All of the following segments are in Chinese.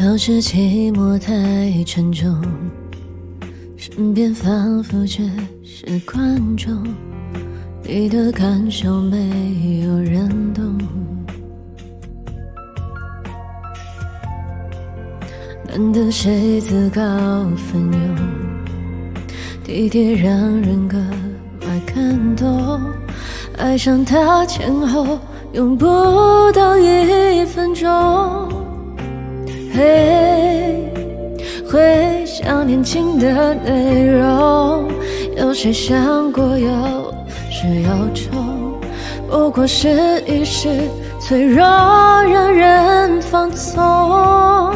要是寂寞太沉重，身边仿佛只是观众，你的感受没有人懂。难得谁自告奋勇，体贴让人格外感动，爱上他前后用不到1分钟。嘿，回想年轻的内容，有谁想过有始有终？不过是一时脆弱，让人放纵。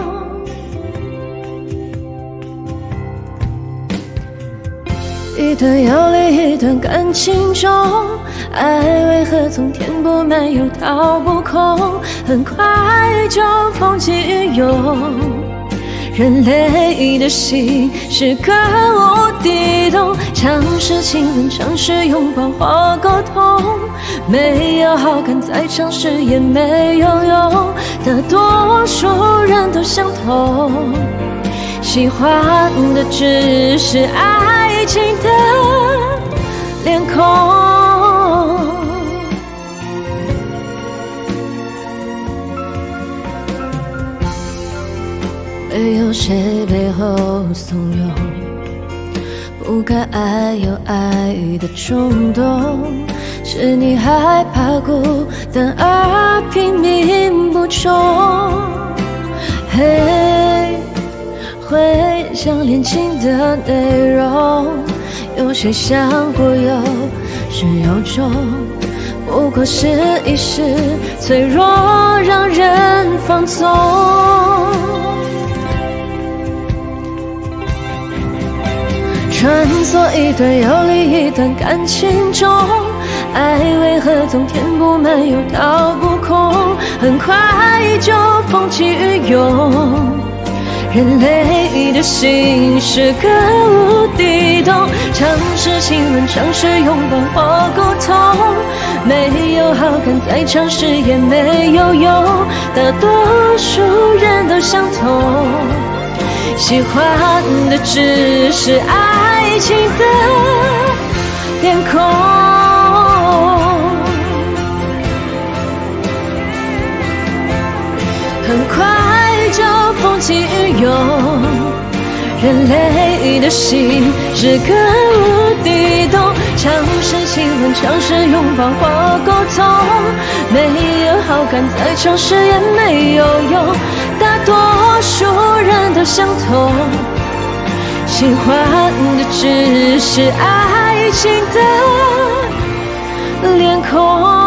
一段有理，一段感情中，爱为何总填不满又掏不空？很快就风起云涌，人类的心是个无底洞。尝试亲吻，尝试拥抱或沟通，没有好感再尝试也没有用。大多数人都相同，喜欢的只是爱情的脸孔。没有谁背后怂恿，不该爱有爱的冲动，是你害怕孤单而拼命补充。嘿，回想年轻的内容，有谁想过有始有终？不过是一时脆弱，让人放纵。穿梭一段又另一段感情中，爱为何总填不满又掏不空？很快就风起云涌，人类的心是个无底洞。尝试亲吻，尝试拥抱或沟通，没有好感再尝试也没有用。大多数人都相同，喜欢的只是爱情的脸孔。很快就风起云涌，人类的心是个无底洞。尝试亲吻，尝试拥抱或沟通，没有好感再尝试也没有用。大多数人都相同，喜欢的只是爱情的脸孔。